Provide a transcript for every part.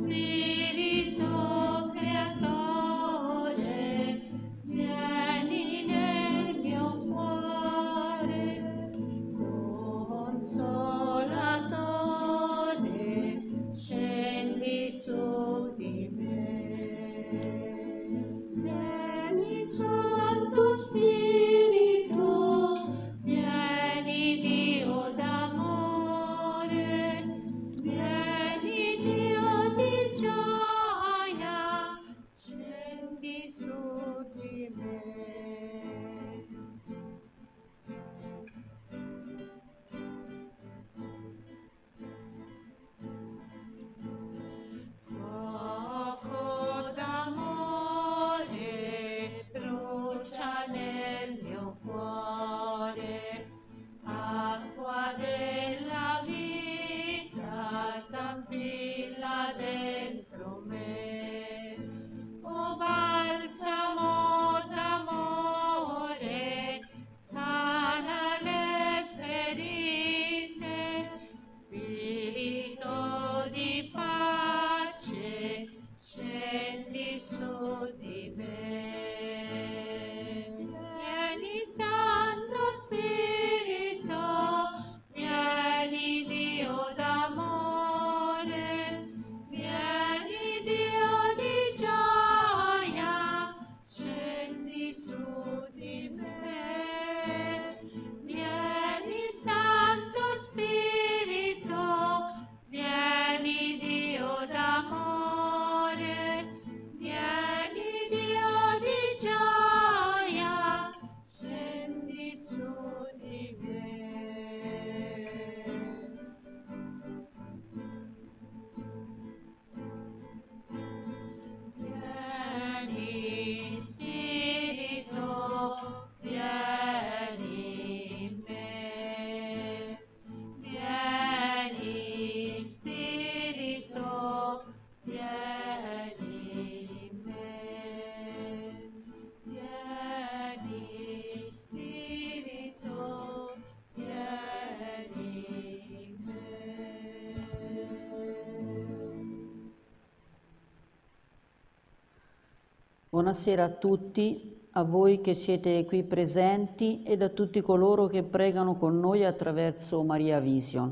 Buonasera a tutti, a voi che siete qui presenti ed a tutti coloro che pregano con noi attraverso Maria Vision.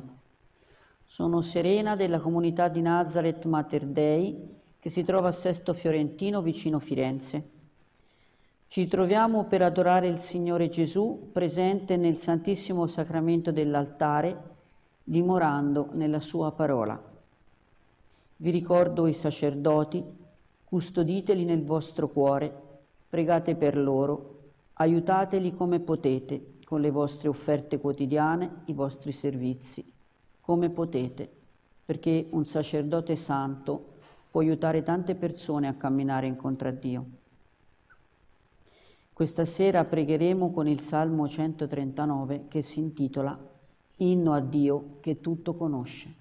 Sono Serena della comunità di Nazareth Mater Dei che si trova a Sesto Fiorentino vicino Firenze. Ci troviamo per adorare il Signore Gesù presente nel Santissimo Sacramento dell'altare, dimorando nella Sua parola. Vi ricordo i sacerdoti, custoditeli nel vostro cuore, pregate per loro, aiutateli come potete, con le vostre offerte quotidiane, i vostri servizi, come potete, perché un sacerdote santo può aiutare tante persone a camminare incontro a Dio. Questa sera pregheremo con il Salmo 139 che si intitola Inno a Dio che tutto conosce.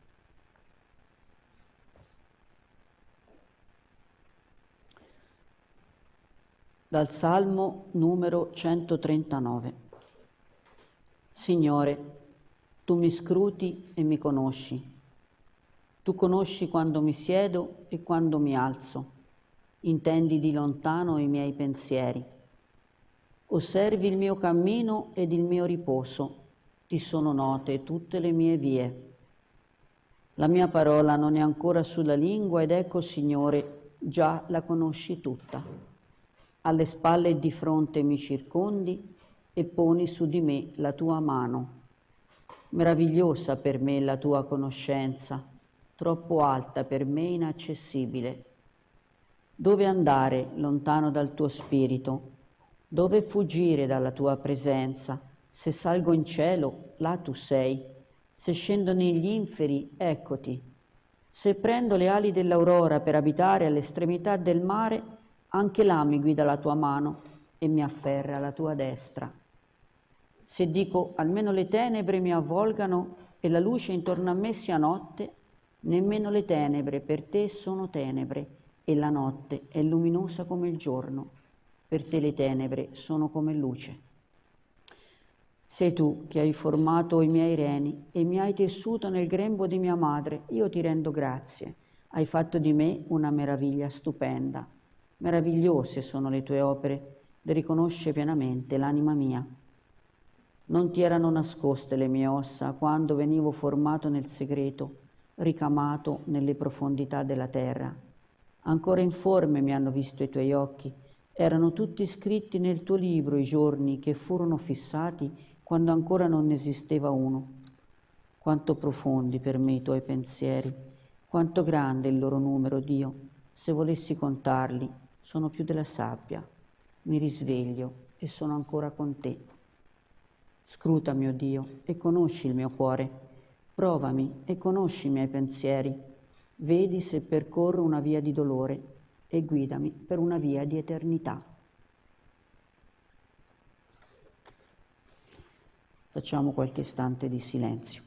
Dal Salmo numero 139. Signore, tu mi scruti e mi conosci. Tu conosci quando mi siedo e quando mi alzo. Intendi di lontano i miei pensieri. Osservi il mio cammino ed il mio riposo. Ti sono note tutte le mie vie. La mia parola non è ancora sulla lingua ed ecco, Signore, già la conosci tutta. Alle spalle e di fronte mi circondi e poni su di me la tua mano. Meravigliosa per me la tua conoscenza, troppo alta per me inaccessibile. Dove andare lontano dal tuo spirito? Dove fuggire dalla tua presenza? Se salgo in cielo, là tu sei. Se scendo negli inferi, eccoti. Se prendo le ali dell'aurora per abitare all'estremità del mare, anche là mi guida la tua mano e mi afferra la tua destra. Se dico almeno le tenebre mi avvolgano e la luce intorno a me sia notte, nemmeno le tenebre per te sono tenebre e la notte è luminosa come il giorno. Per te le tenebre sono come luce. Sei tu che hai formato i miei reni e mi hai tessuto nel grembo di mia madre. Io ti rendo grazie. Hai fatto di me una meraviglia stupenda. Meravigliose sono le tue opere, le riconosce pienamente l'anima mia. Non ti erano nascoste le mie ossa quando venivo formato nel segreto, ricamato nelle profondità della terra. Ancora informe mi hanno visto i tuoi occhi, erano tutti scritti nel tuo libro i giorni che furono fissati quando ancora non ne esisteva uno. Quanto profondi per me i tuoi pensieri, quanto grande il loro numero, Dio. Se volessi contarli, sono più della sabbia. Mi risveglio e sono ancora con te. Scrutami, o Dio, e conosci il mio cuore. Provami e conosci i miei pensieri. Vedi se percorro una via di dolore e guidami per una via di eternità. Facciamo qualche istante di silenzio.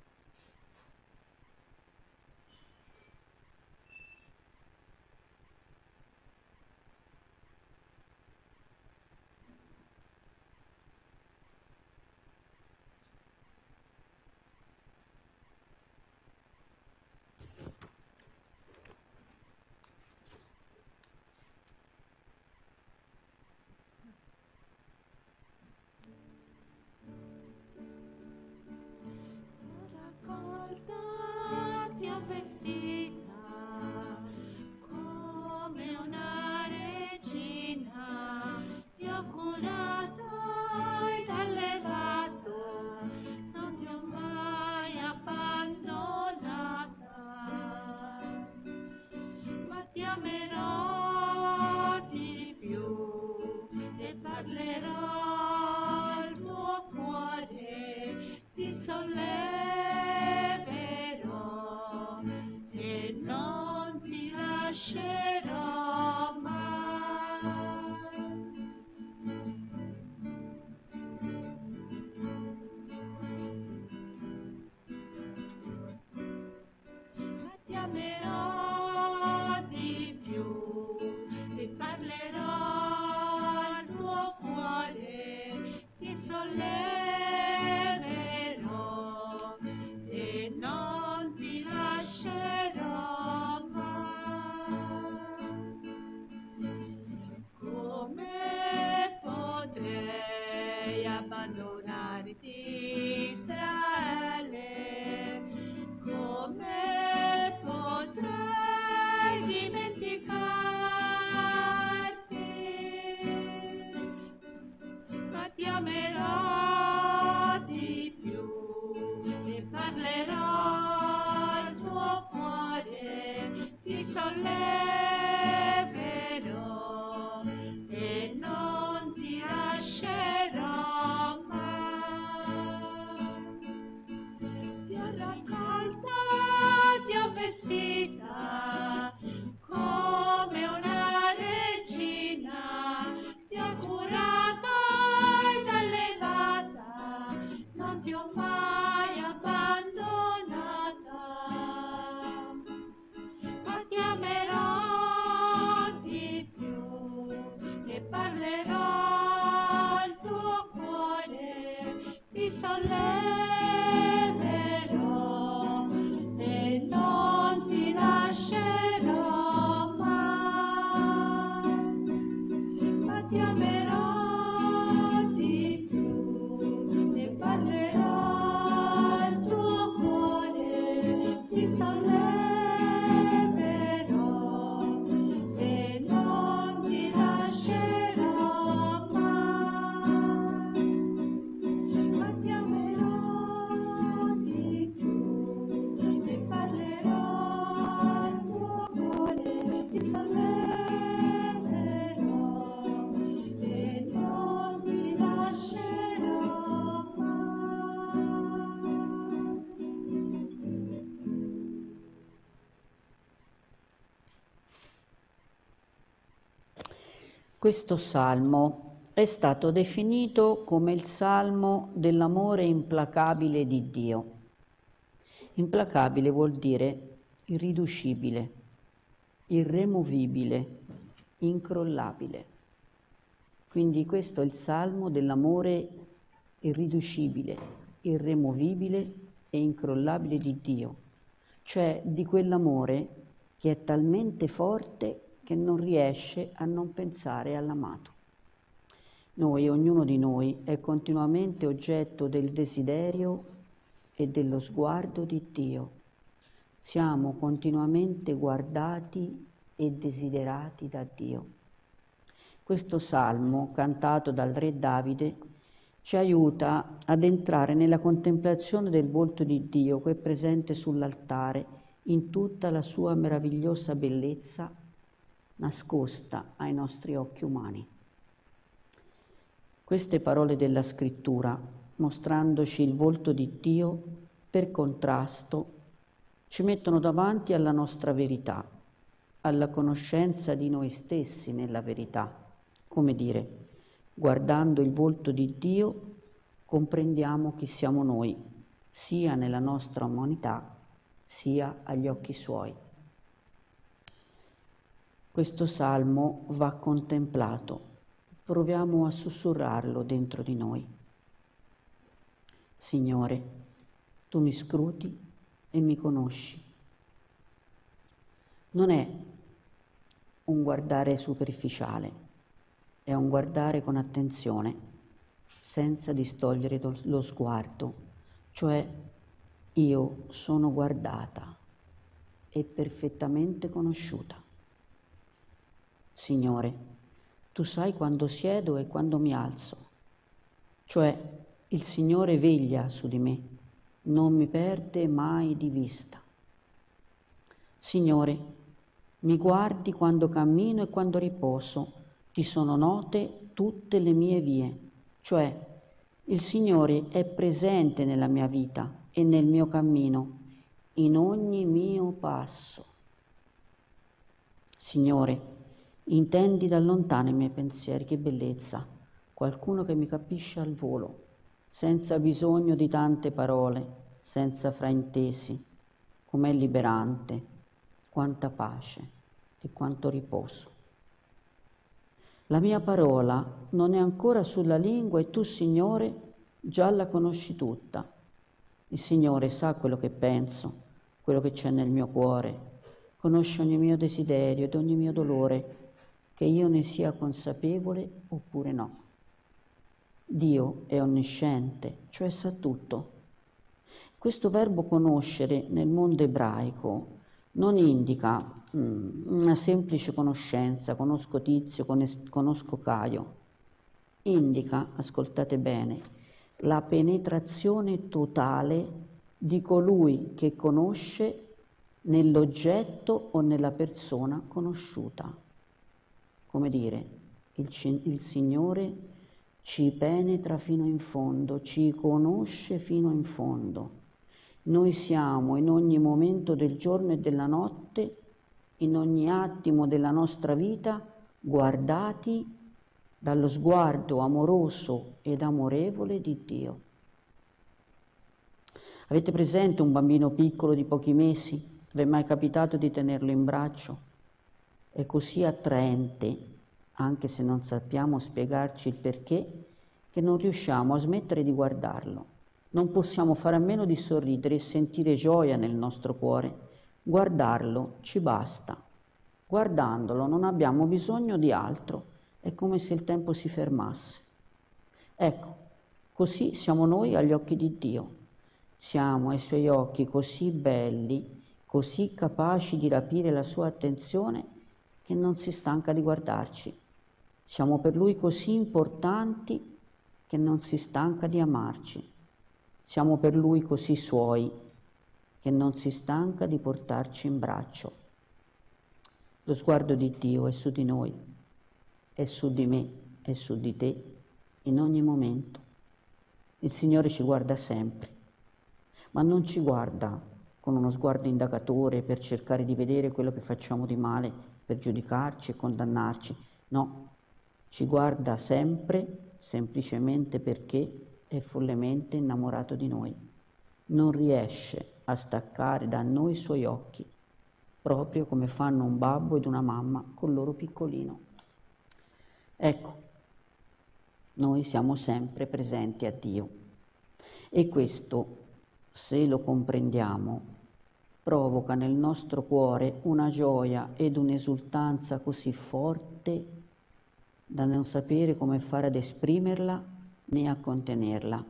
Questo salmo è stato definito come il salmo dell'amore implacabile di Dio. Implacabile vuol dire irriducibile, irremovibile, incrollabile. Quindi questo è il salmo dell'amore irriducibile, irremovibile e incrollabile di Dio, cioè di quell'amore che è talmente forte che non riesce a non pensare all'amato. Noi, ognuno di noi, è continuamente oggetto del desiderio e dello sguardo di Dio. Siamo continuamente guardati e desiderati da Dio. Questo salmo, cantato dal re Davide, ci aiuta ad entrare nella contemplazione del volto di Dio che è presente sull'altare in tutta la sua meravigliosa bellezza, nascosta ai nostri occhi umani. Queste parole della Scrittura, mostrandoci il volto di Dio, per contrasto, ci mettono davanti alla nostra verità, alla conoscenza di noi stessi nella verità. Come dire, guardando il volto di Dio, comprendiamo chi siamo noi, sia nella nostra umanità, sia agli occhi Suoi. Questo salmo va contemplato. Proviamo a sussurrarlo dentro di noi. Signore, tu mi scruti e mi conosci. Non è un guardare superficiale, è un guardare con attenzione, senza distogliere lo sguardo, cioè io sono guardata e perfettamente conosciuta. Signore, tu sai quando siedo e quando mi alzo, cioè il Signore veglia su di me, non mi perde mai di vista. Signore, mi guardi quando cammino e quando riposo, ti sono note tutte le mie vie, cioè il Signore è presente nella mia vita e nel mio cammino, in ogni mio passo. Signore, intendi da lontano i miei pensieri, che bellezza, qualcuno che mi capisce al volo, senza bisogno di tante parole, senza fraintesi, com'è liberante, quanta pace e quanto riposo. La mia parola non è ancora sulla lingua e tu, Signore, già la conosci tutta. Il Signore sa quello che penso, quello che c'è nel mio cuore, conosce ogni mio desiderio ed ogni mio dolore, che io ne sia consapevole oppure no. Dio è onnisciente, cioè sa tutto. Questo verbo conoscere nel mondo ebraico non indica una semplice conoscenza, conosco Tizio, conosco Caio. Indica, ascoltate bene, la penetrazione totale di colui che conosce nell'oggetto o nella persona conosciuta. Come dire, il Signore ci penetra fino in fondo, ci conosce fino in fondo. Noi siamo in ogni momento del giorno e della notte, in ogni attimo della nostra vita, guardati dallo sguardo amoroso ed amorevole di Dio. Avete presente un bambino piccolo di pochi mesi? Vi è mai capitato di tenerlo in braccio? È così attraente, anche se non sappiamo spiegarci il perché, che non riusciamo a smettere di guardarlo. Non possiamo fare a meno di sorridere e sentire gioia nel nostro cuore. Guardarlo ci basta. Guardandolo non abbiamo bisogno di altro. È come se il tempo si fermasse. Ecco, così siamo noi agli occhi di Dio. Siamo ai Suoi occhi così belli, così capaci di rapire la sua attenzione, che non si stanca di guardarci. Siamo per Lui così importanti che non si stanca di amarci. Siamo per Lui così Suoi che non si stanca di portarci in braccio. Lo sguardo di Dio è su di noi, è su di me, è su di te, in ogni momento. Il Signore ci guarda sempre, ma non ci guarda con uno sguardo indagatore per cercare di vedere quello che facciamo di male, per giudicarci e condannarci. No, ci guarda sempre, semplicemente perché è follemente innamorato di noi. Non riesce a staccare da noi i Suoi occhi, proprio come fanno un babbo ed una mamma col loro piccolino. Ecco, noi siamo sempre presenti a Dio e questo, se lo comprendiamo, provoca nel nostro cuore una gioia ed un'esultanza così forte da non sapere come fare ad esprimerla né a contenerla.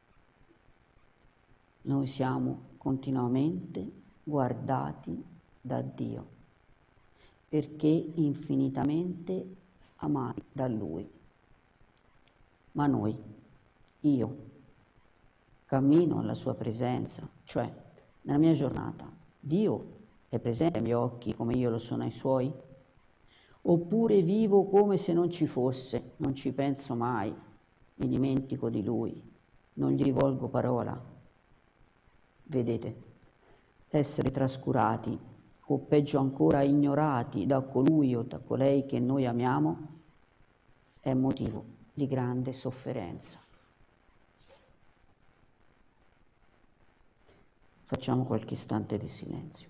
Noi siamo continuamente guardati da Dio, perché infinitamente amati da Lui. Ma noi, io, cammino alla sua presenza, cioè nella mia giornata, Dio è presente ai miei occhi come io lo sono ai Suoi? Oppure vivo come se non ci fosse, non ci penso mai, mi dimentico di Lui, non gli rivolgo parola? Vedete, essere trascurati o peggio ancora ignorati da colui o da colei che noi amiamo è motivo di grande sofferenza. Facciamo qualche istante di silenzio.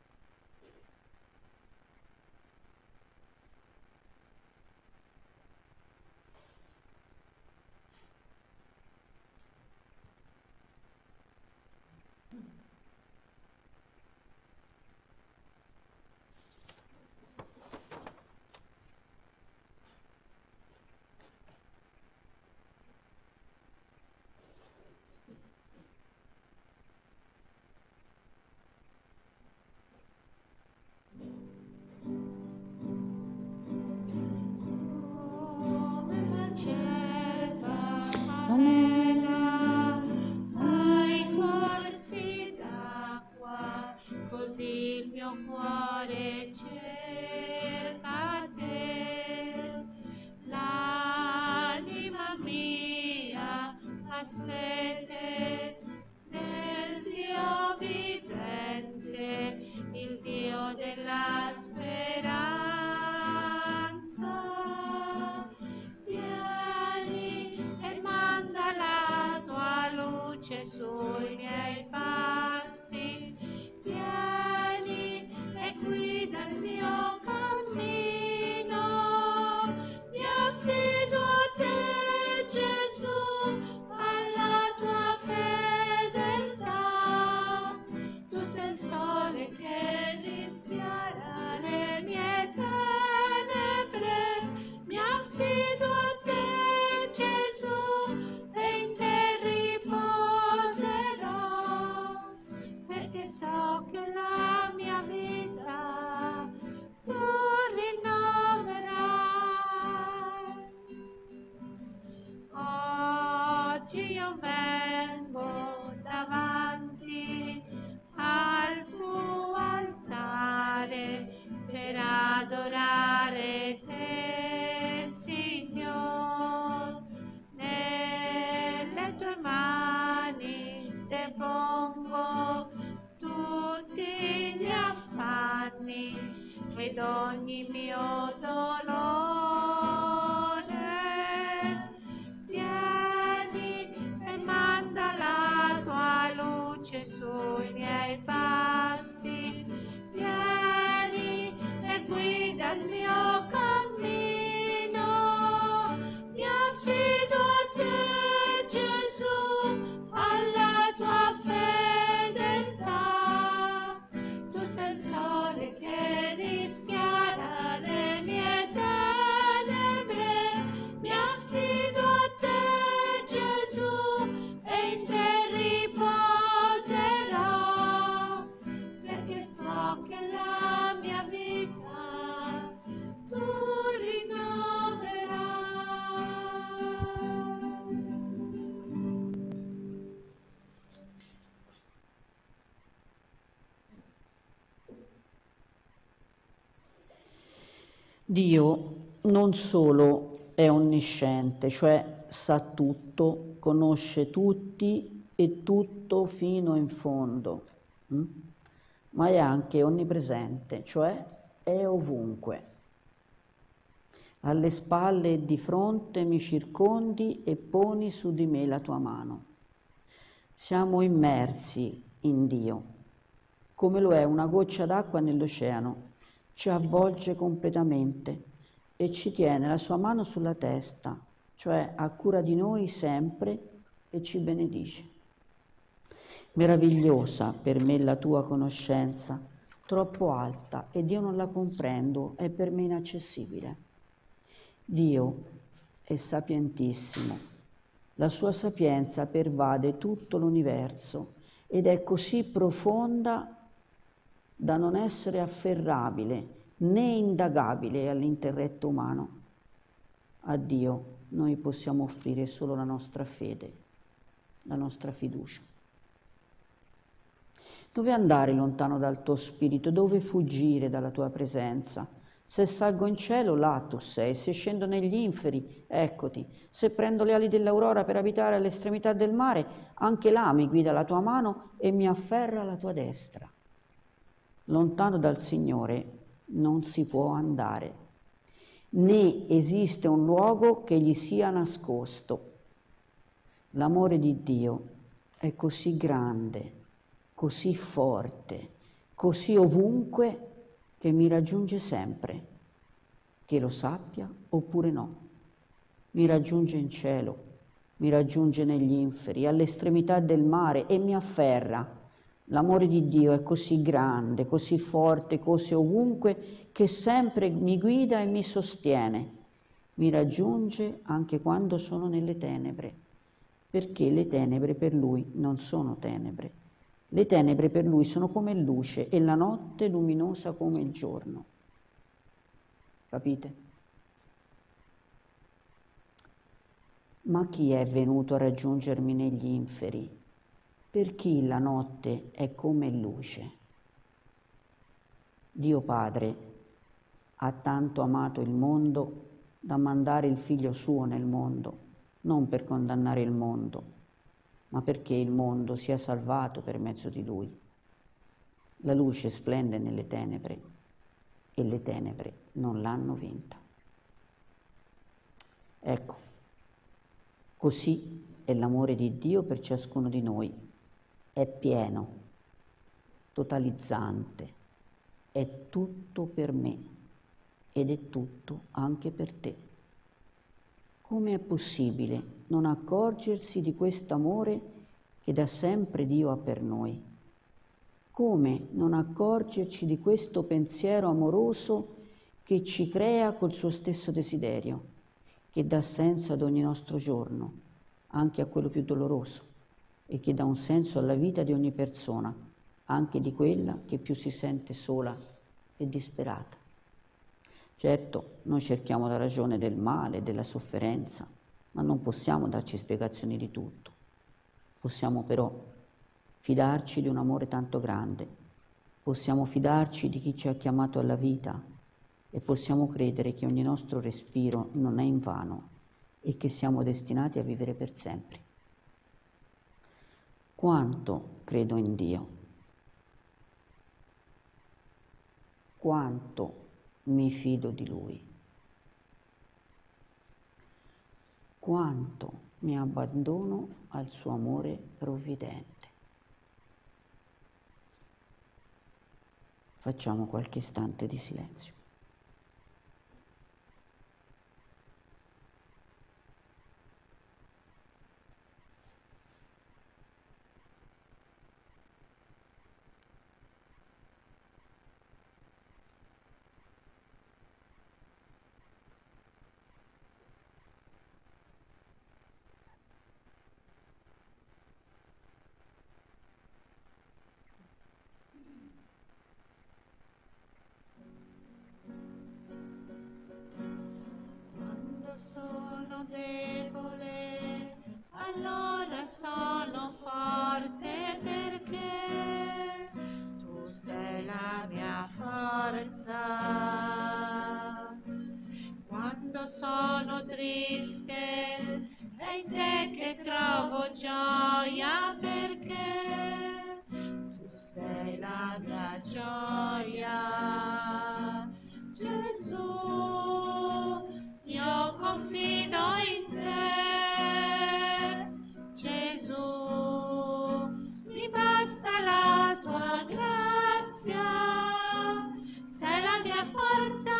Dio non solo è onnisciente, cioè sa tutto, conosce tutti e tutto fino in fondo, ma è anche onnipresente, cioè è ovunque. Alle spalle e di fronte mi circondi e poni su di me la tua mano. Siamo immersi in Dio, come lo è una goccia d'acqua nell'oceano. Ci avvolge completamente e ci tiene la sua mano sulla testa, cioè ha cura di noi sempre e ci benedice. Meravigliosa per me la tua conoscenza, troppo alta ed io non la comprendo, è per me inaccessibile. Dio è sapientissimo, la sua sapienza pervade tutto l'universo ed è così profonda da non essere afferrabile né indagabile all'intelletto umano. A Dio noi possiamo offrire solo la nostra fede, la nostra fiducia. Dove andare lontano dal tuo spirito? Dove fuggire dalla tua presenza? Se salgo in cielo, là tu sei. Se scendo negli inferi, eccoti. Se prendo le ali dell'aurora per abitare all'estremità del mare, anche là mi guida la tua mano e mi afferra la tua destra. Lontano dal Signore non si può andare, né esiste un luogo che gli sia nascosto. L'amore di Dio è così grande, così forte, così ovunque, che mi raggiunge sempre, che lo sappia oppure no. Mi raggiunge in cielo, mi raggiunge negli inferi, all'estremità del mare e mi afferra. L'amore di Dio è così grande, così forte, così ovunque, che sempre mi guida e mi sostiene. Mi raggiunge anche quando sono nelle tenebre, perché le tenebre per Lui non sono tenebre. Le tenebre per Lui sono come luce e la notte luminosa come il giorno. Capite? Ma chi è venuto a raggiungermi negli inferi? Per chi la notte è come luce? Dio Padre ha tanto amato il mondo da mandare il Figlio suo nel mondo, non per condannare il mondo, ma perché il mondo sia salvato per mezzo di Lui. La luce splende nelle tenebre e le tenebre non l'hanno vinta. Ecco, così è l'amore di Dio per ciascuno di noi. È pieno, totalizzante, è tutto per me ed è tutto anche per te. Come è possibile non accorgersi di quest'amore che da sempre Dio ha per noi? Come non accorgerci di questo pensiero amoroso che ci crea col suo stesso desiderio, che dà senso ad ogni nostro giorno, anche a quello più doloroso, e che dà un senso alla vita di ogni persona, anche di quella che più si sente sola e disperata. Certo, noi cerchiamo la ragione del male, della sofferenza, ma non possiamo darci spiegazioni di tutto. Possiamo però fidarci di un amore tanto grande, possiamo fidarci di chi ci ha chiamato alla vita e possiamo credere che ogni nostro respiro non è invano e che siamo destinati a vivere per sempre. Quanto credo in Dio, quanto mi fido di Lui, quanto mi abbandono al suo amore provvidente. Facciamo qualche istante di silenzio. Debole, allora sono forte perché tu sei la mia forza. Quando sono triste è in te che trovo gioia perché tu sei la mia gioia. Gesù, io confido in te, Gesù, mi basta la tua grazia, sei la mia forza,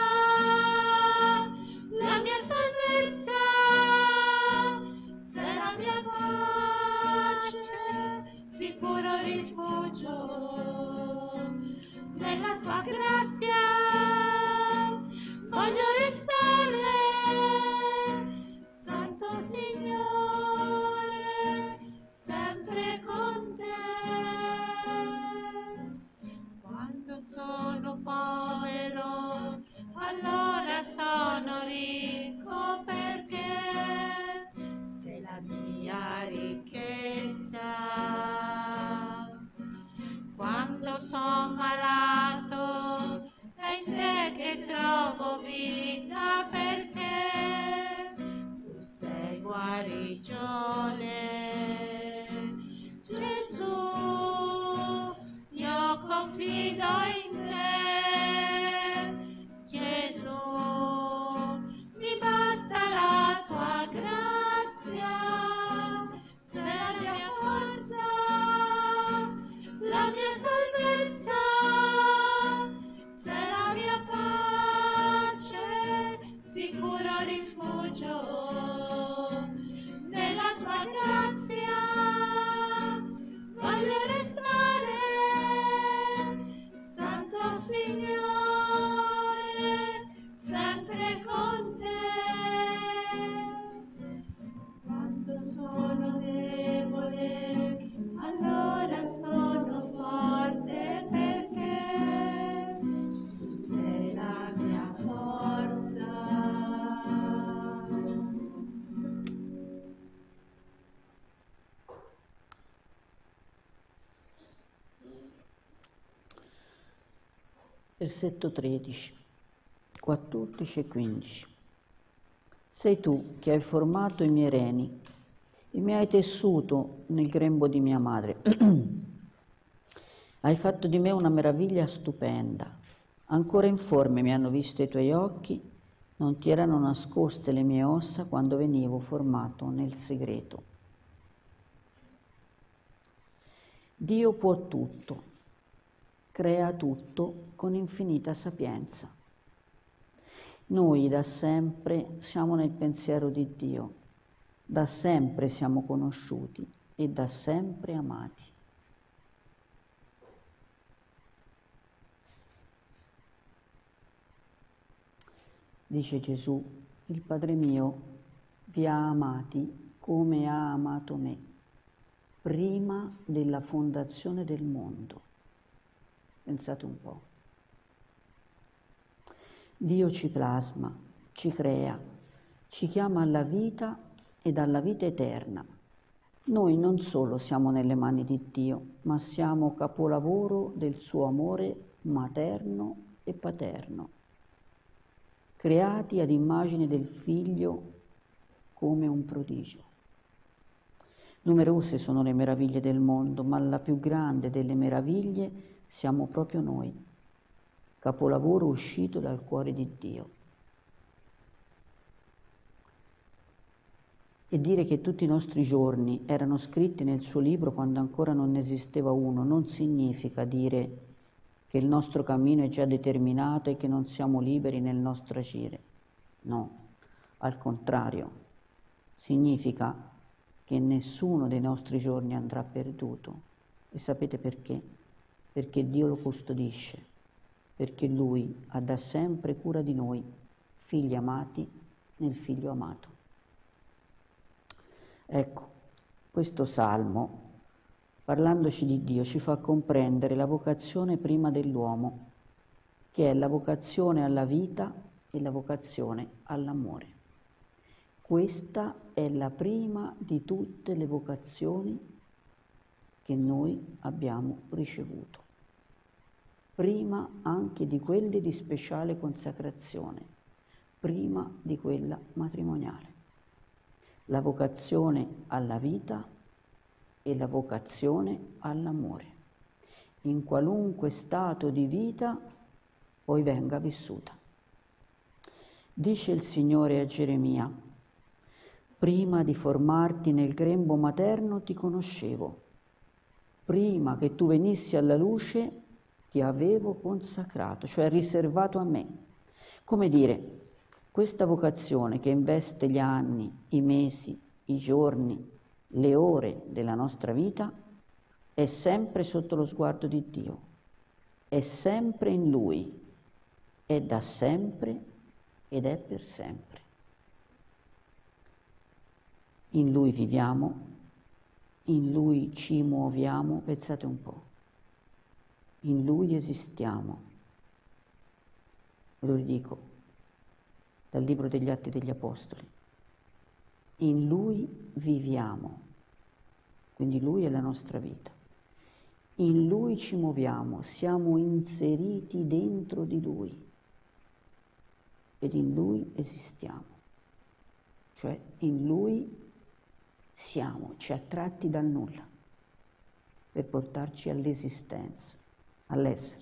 la mia salvezza, sei la mia pace, si può sicuro rifugio. Nella tua grazia voglio restare, Santo Signore, sempre con te. Quando sono povero, allora sono ricco, perché sei la mia ricchezza. Quando sono malato, è in te che trovo vita, perché tu sei guarigione. Gesù, io confido in te. Gesù, mi basta la tua grazia, sei la mia forza, la mia salvezza, sei la mia pace, sicuro rifugio. Nella tua grazia voglio restare, Santo Signore, sempre con te. Quando sono debole, allora sono forte, perché tu sei la mia forza. Versetto 13, 14 e 15. Sei tu che hai formato i miei reni e mi hai tessuto nel grembo di mia madre. Hai fatto di me una meraviglia stupenda. Ancora informe mi hanno visto i tuoi occhi, non ti erano nascoste le mie ossa quando venivo formato nel segreto. Dio può tutto, crea tutto con infinita sapienza. Noi da sempre siamo nel pensiero di Dio, da sempre siamo conosciuti e da sempre amati. Dice Gesù, il Padre mio vi ha amati come ha amato me, prima della fondazione del mondo. Pensate un po'. Dio ci plasma, ci crea, ci chiama alla vita ed alla vita eterna. Noi non solo siamo nelle mani di Dio, ma siamo capolavoro del suo amore materno e paterno, creati ad immagine del Figlio come un prodigio. Numerose sono le meraviglie del mondo, ma la più grande delle meraviglie siamo proprio noi, capolavoro uscito dal cuore di Dio. E dire che tutti i nostri giorni erano scritti nel suo libro quando ancora non ne esisteva uno non significa dire che il nostro cammino è già determinato e che non siamo liberi nel nostro agire. No, al contrario, significa che nessuno dei nostri giorni andrà perduto. E sapete perché? Perché Dio lo custodisce, perché Lui ha da sempre cura di noi, figli amati nel Figlio amato. Ecco, questo salmo, parlandoci di Dio, ci fa comprendere la vocazione prima dell'uomo, che è la vocazione alla vita e la vocazione all'amore. Questa è la prima di tutte le vocazioni che noi abbiamo ricevuto, prima anche di quelle di speciale consacrazione, prima di quella matrimoniale. La vocazione alla vita e la vocazione all'amore, in qualunque stato di vita poi venga vissuta. Dice il Signore a Geremia: prima di formarti nel grembo materno ti conoscevo, prima che tu venissi alla luce ti avevo consacrato, cioè riservato a me. Come dire, questa vocazione che investe gli anni, i mesi, i giorni, le ore della nostra vita è sempre sotto lo sguardo di Dio, è sempre in Lui, è da sempre ed è per sempre. In Lui viviamo, in Lui ci muoviamo, pensate un po', in Lui esistiamo. Ve lo ridico, dal Libro degli Atti degli Apostoli. In Lui viviamo, quindi Lui è la nostra vita. In Lui ci muoviamo, siamo inseriti dentro di Lui ed in Lui esistiamo, cioè in Lui siamo, ci attratti dal nulla per portarci all'esistenza, all'essere.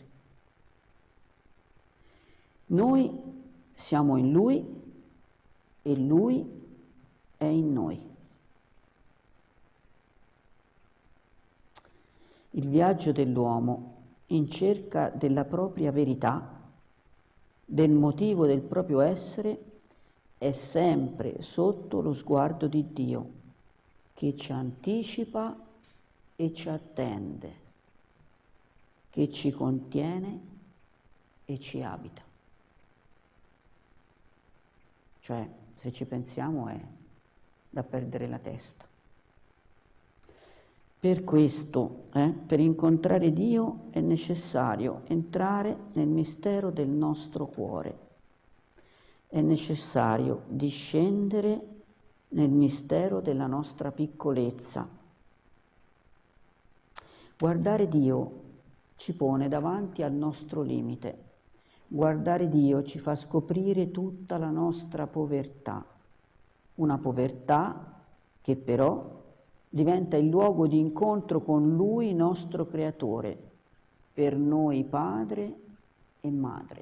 Noi siamo in Lui e Lui è in noi. Il viaggio dell'uomo in cerca della propria verità, del motivo del proprio essere, è sempre sotto lo sguardo di Dio, che ci anticipa e ci attende, che ci contiene e ci abita. Cioè, se ci pensiamo, è da perdere la testa. Per questo, per incontrare Dio è necessario entrare nel mistero del nostro cuore. È necessario discendere nel mistero della nostra piccolezza. Guardare Dio ci pone davanti al nostro limite. Guardare Dio ci fa scoprire tutta la nostra povertà. Una povertà che però diventa il luogo di incontro con Lui, nostro Creatore, per noi Padre e Madre.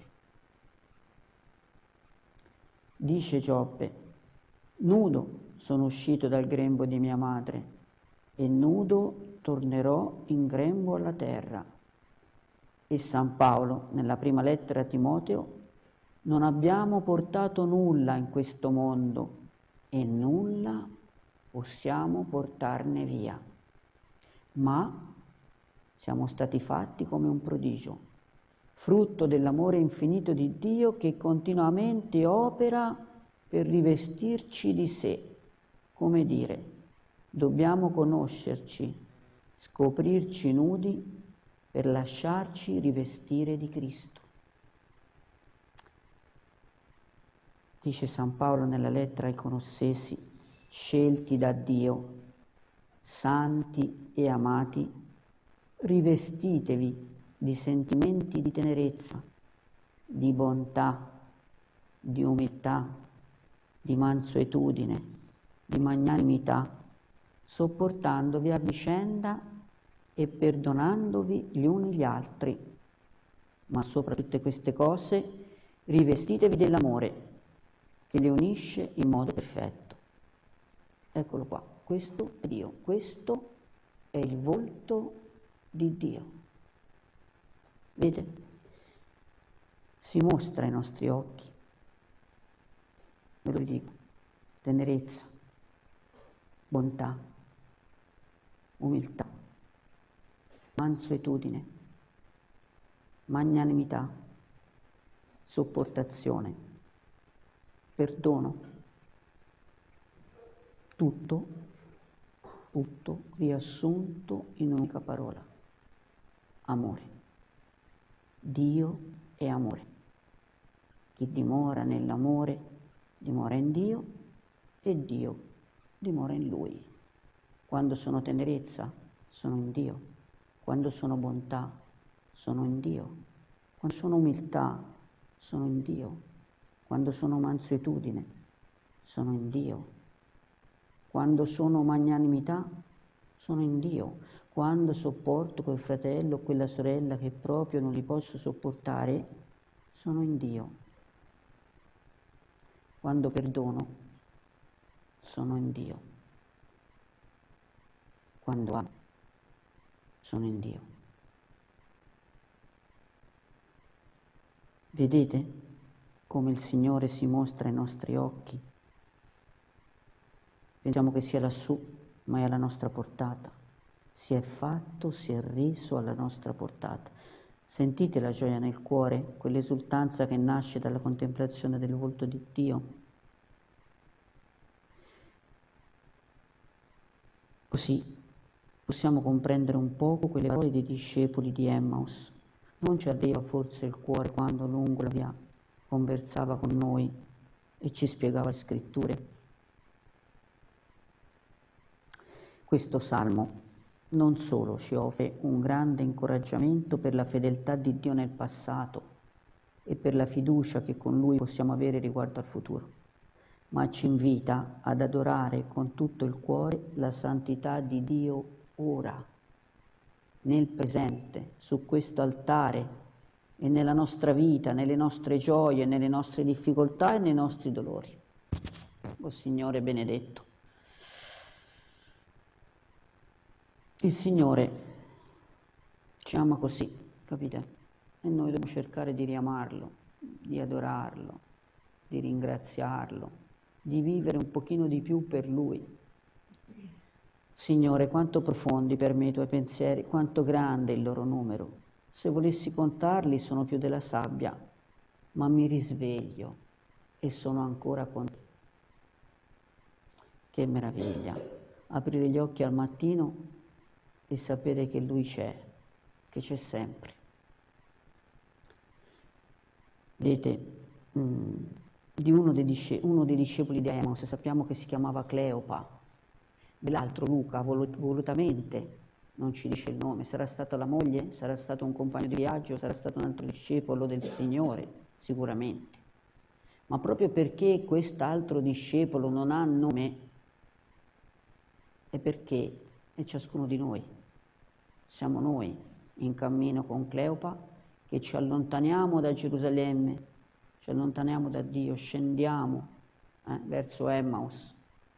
Dice Giobbe: nudo sono uscito dal grembo di mia madre e nudo tornerò in grembo alla terra. E San Paolo, nella prima lettera a Timoteo: non abbiamo portato nulla in questo mondo e nulla possiamo portarne via, ma siamo stati fatti come un prodigio, frutto dell'amore infinito di Dio che continuamente opera per rivestirci di sé. Come dire, dobbiamo conoscerci, scoprirci nudi per lasciarci rivestire di Cristo. Dice San Paolo nella lettera ai Colossesi: scelti da Dio, santi e amati, rivestitevi di sentimenti di tenerezza, di bontà, di umiltà, di mansuetudine, di magnanimità, sopportandovi a vicenda e perdonandovi gli uni gli altri. Ma sopra tutte queste cose rivestitevi dell'amore che li unisce in modo perfetto. Eccolo qua, questo è Dio, questo è il volto di Dio. Vede? Si mostra ai nostri occhi, ve lo dico, tenerezza, bontà, umiltà, mansuetudine, magnanimità, sopportazione, perdono. Tutto riassunto in un'unica parola: amore. Dio è amore. Chi dimora nell'amore dimora in Dio e Dio dimora in Lui. Quando sono tenerezza, sono in Dio. Quando sono bontà, sono in Dio. Quando sono umiltà, sono in Dio. Quando sono mansuetudine, sono in Dio. Quando sono magnanimità, sono in Dio. Quando sopporto quel fratello o quella sorella che proprio non li posso sopportare, sono in Dio. Quando perdono, sono in Dio. Quando amo, sono in Dio. Vedete come il Signore si mostra ai nostri occhi? Pensiamo che sia lassù, ma è alla nostra portata. si è fatto, si è reso alla nostra portata. Sentite la gioia nel cuore, quell'esultanza che nasce dalla contemplazione del volto di Dio. Così possiamo comprendere un poco quelle parole dei discepoli di Emmaus. Non ci ardeva forse il cuore quando lungo la via conversava con noi e ci spiegava le scritture? Questo salmo non solo ci offre un grande incoraggiamento per la fedeltà di Dio nel passato e per la fiducia che con Lui possiamo avere riguardo al futuro, ma ci invita ad adorare con tutto il cuore la santità di Dio ora, nel presente, su questo altare e nella nostra vita, nelle nostre gioie, nelle nostre difficoltà e nei nostri dolori. O Signore benedetto. Il Signore ci ama così, capite? E noi dobbiamo cercare di riamarlo, di adorarlo, di ringraziarlo, di vivere un pochino di più per Lui. Signore, quanto profondi per me i Tuoi pensieri, quanto grande il loro numero. Se volessi contarli sono più della sabbia, ma mi risveglio e sono ancora con te. Che meraviglia! Aprire gli occhi al mattino e sapere che Lui c'è, che c'è sempre. Vedete, di uno dei discepoli di Emmaus sappiamo che si chiamava Cleopa, dell'altro Luca volutamente non ci dice il nome, sarà stata la moglie, sarà stato un compagno di viaggio, sarà stato un altro discepolo del Signore, sicuramente. Ma proprio perché quest'altro discepolo non ha nome, è perché è ciascuno di noi. Siamo noi in cammino con Cleopa che ci allontaniamo da Gerusalemme, ci allontaniamo da Dio, scendiamo verso Emmaus.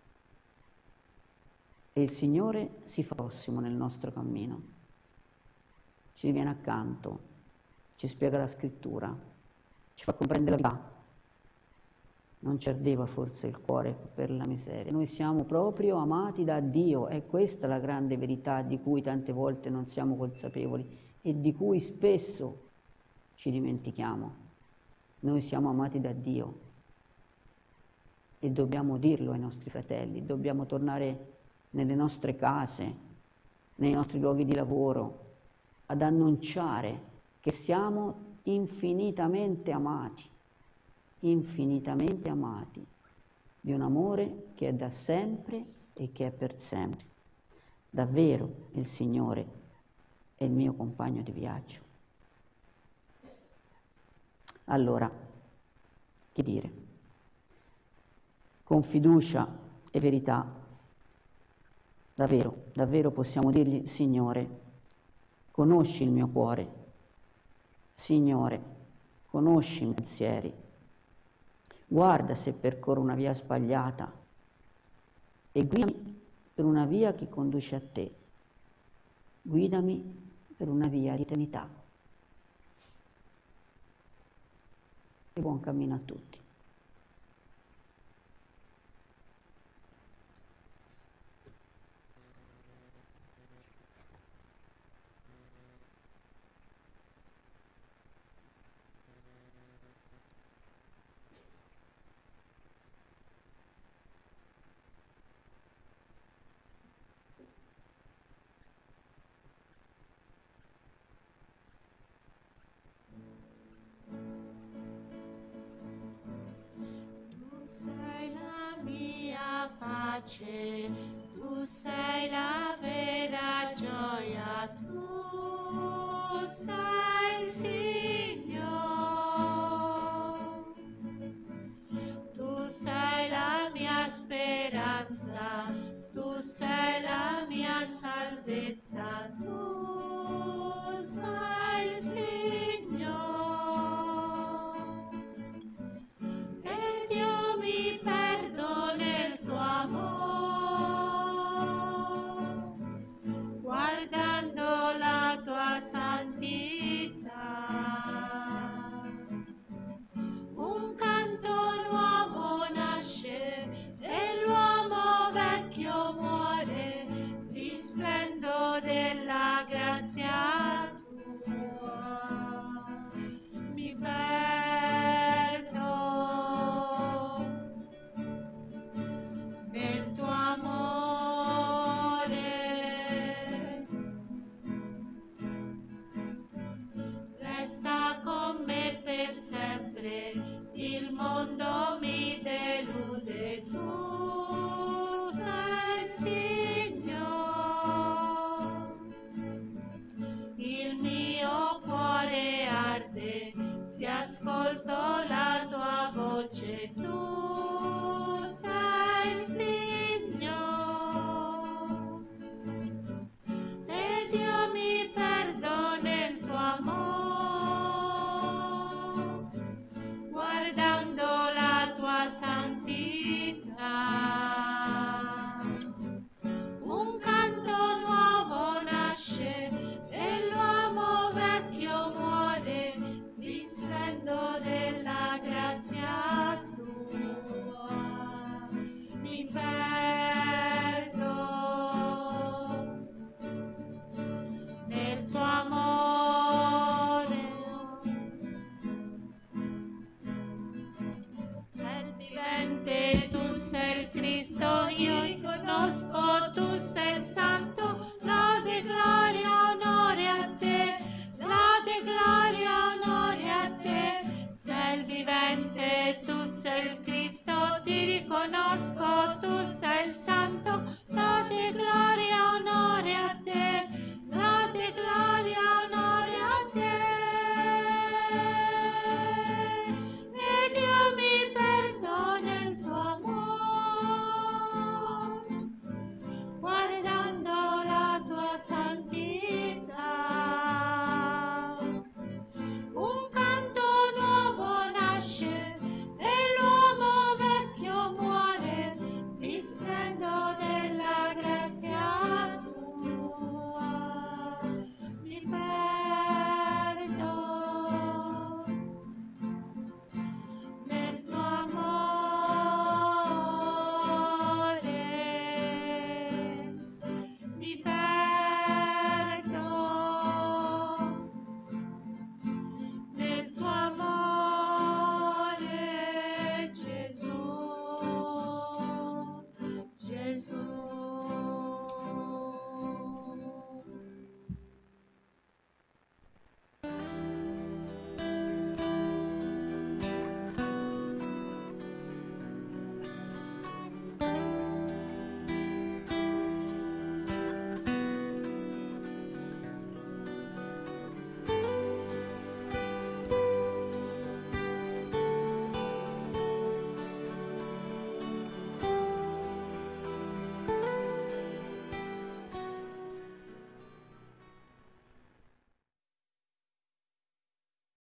E il Signore si fa prossimo nel nostro cammino, ci viene accanto, ci spiega la scrittura, ci fa comprendere la verità. Non ci ardeva forse il cuore per la miseria. Noi siamo proprio amati da Dio, è questa la grande verità di cui tante volte non siamo consapevoli e di cui spesso ci dimentichiamo. Noi siamo amati da Dio e dobbiamo dirlo ai nostri fratelli, dobbiamo tornare nelle nostre case, nei nostri luoghi di lavoro, ad annunciare che siamo infinitamente amati di un amore che è da sempre e che è per sempre. Davvero il Signore è il mio compagno di viaggio. Allora, che dire? Con fiducia e verità, davvero possiamo dirgli: Signore, conosci il mio cuore, Signore, conosci i miei pensieri, guarda se percorro una via sbagliata e guidami per una via che conduce a te, guidami per una via di eternità. E buon cammino a tutti. Tu sei la vera gioia, tu sei il Signore, tu sei la mia speranza, tu sei la mia salvezza, tu sei il Signore. Ed io mi perdo nel tuo amore. mondo